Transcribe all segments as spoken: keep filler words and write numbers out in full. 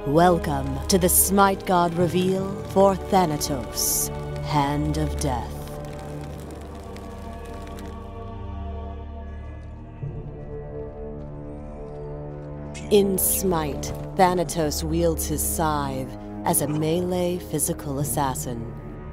Welcome to the Smite God reveal for Thanatos, Hand of Death. In Smite, Thanatos wields his scythe as a melee physical assassin.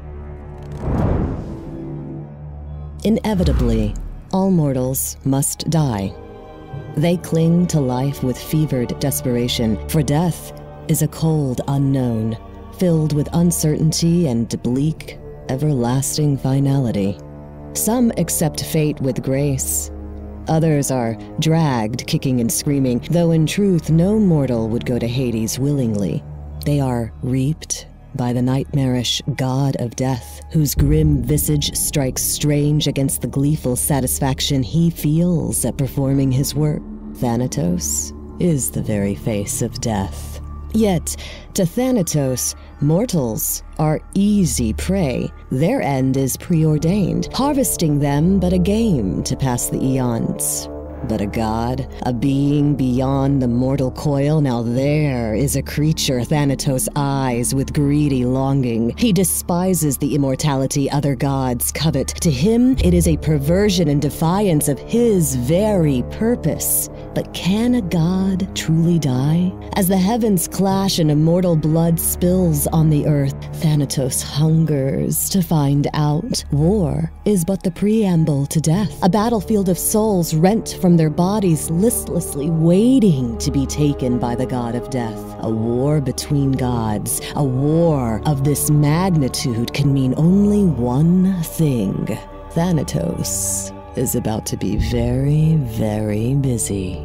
Inevitably, all mortals must die. They cling to life with fevered desperation, for death is a cold unknown, filled with uncertainty and bleak, everlasting finality. Some accept fate with grace. Others are dragged kicking and screaming, though in truth no mortal would go to Hades willingly. They are reaped by the nightmarish god of death, whose grim visage strikes strange against the gleeful satisfaction he feels at performing his work. Thanatos is the very face of death. Yet, to Thanatos, mortals are easy prey. Their end is preordained, harvesting them but a game to pass the eons. But a god, a being beyond the mortal coil, now there is a creature Thanatos eyes with greedy longing. He despises the immortality other gods covet. To him, it is a perversion and defiance of his very purpose. But can a god truly die? As the heavens clash and immortal blood spills on the earth, Thanatos hungers to find out. War is but the preamble to death, a battlefield of souls rent from their bodies, listlessly waiting to be taken by the god of death. A war between gods, a war of this magnitude can mean only one thing. Thanatos is about to be very, very busy.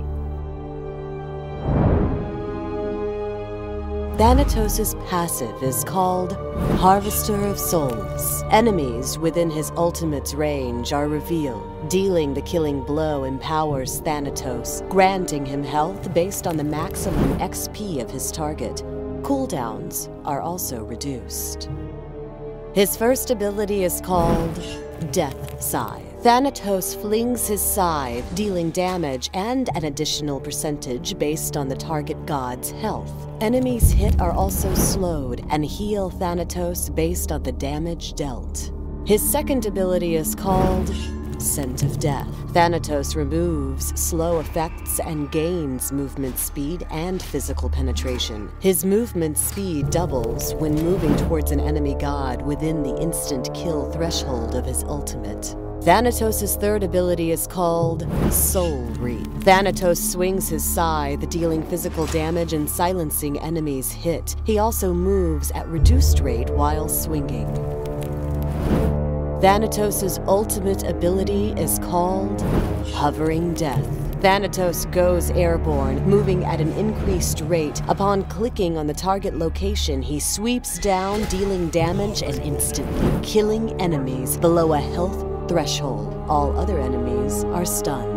Thanatos' passive is called Harvester of Souls. Enemies within his ultimate's range are revealed. Dealing the killing blow empowers Thanatos, granting him health based on the maximum X P of his target. Cooldowns are also reduced. His first ability is called Death Scythe. Thanatos flings his scythe, dealing damage and an additional percentage based on the target god's health. Enemies hit are also slowed and heal Thanatos based on the damage dealt. His second ability is called Scent of Death. Thanatos removes slow effects and gains movement speed and physical penetration. His movement speed doubles when moving towards an enemy god within the instant kill threshold of his ultimate. Thanatos' third ability is called Soul Reap. Thanatos swings his scythe, dealing physical damage and silencing enemies hit. He also moves at reduced rate while swinging. Thanatos' ultimate ability is called Hovering Death. Thanatos goes airborne, moving at an increased rate. Upon clicking on the target location, he sweeps down, dealing damage and instantly killing enemies below a health threshold. All other enemies are stunned.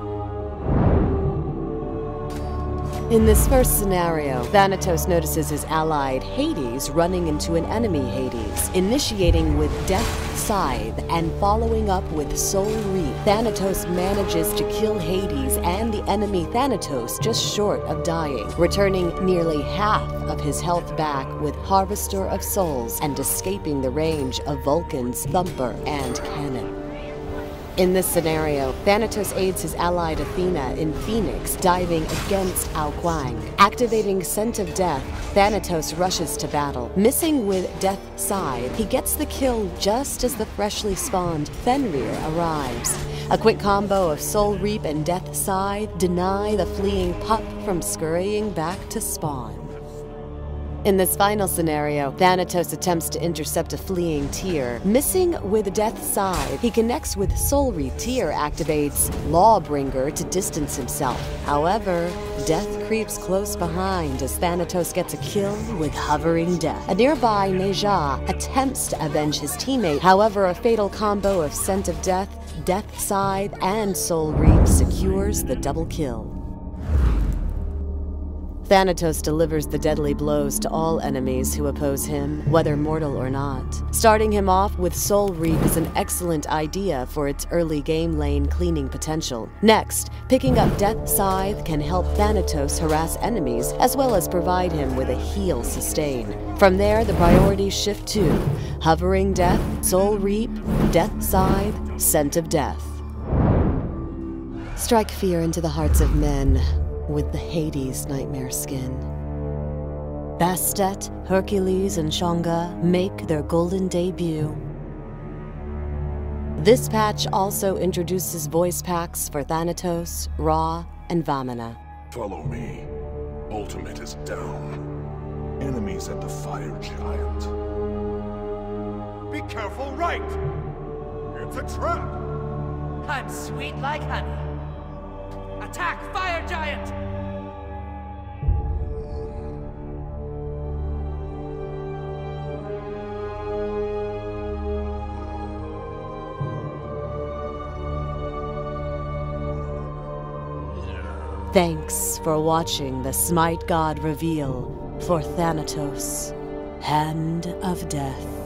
In this first scenario, Thanatos notices his allied Hades running into an enemy Hades, initiating with Death Scythe and following up with Soul Reap. Thanatos manages to kill Hades and the enemy Thanatos just short of dying, returning nearly half of his health back with Harvester of Souls and escaping the range of Vulcan's Thumper and Cannon. In this scenario, Thanatos aids his allied Athena in Phoenix, diving against Ao Kuang. Activating Scent of Death, Thanatos rushes to battle. Missing with Death Scythe, he gets the kill just as the freshly spawned Fenrir arrives. A quick combo of Soul Reap and Death Scythe deny the fleeing pup from scurrying back to spawn. In this final scenario, Thanatos attempts to intercept a fleeing Tyr. Missing with Death Scythe, he connects with Soul Reap. Tyr activates Lawbringer to distance himself. However, Death creeps close behind as Thanatos gets a kill with Hovering Death. A nearby Neja attempts to avenge his teammate. However, a fatal combo of Scent of Death, Death Scythe, and Soul Reap secures the double kill. Thanatos delivers the deadly blows to all enemies who oppose him, whether mortal or not. Starting him off with Soul Reap is an excellent idea for its early game lane cleaning potential. Next, picking up Death Scythe can help Thanatos harass enemies as well as provide him with a heal sustain. From there, the priorities shift to Hovering Death, Soul Reap, Death Scythe, Scent of Death. Strike fear into the hearts of men with the Hades nightmare skin. Bastet, Hercules, and Shanga make their golden debut. This patch also introduces voice packs for Thanatos, Ra, and Vamana. Follow me. Ultimate is down. Enemies at the fire giant. Be careful, right! It's a trap! I'm sweet like honey. Attack, fire giant! Thanks for watching the Smite God reveal for Thanatos, Hand of Death.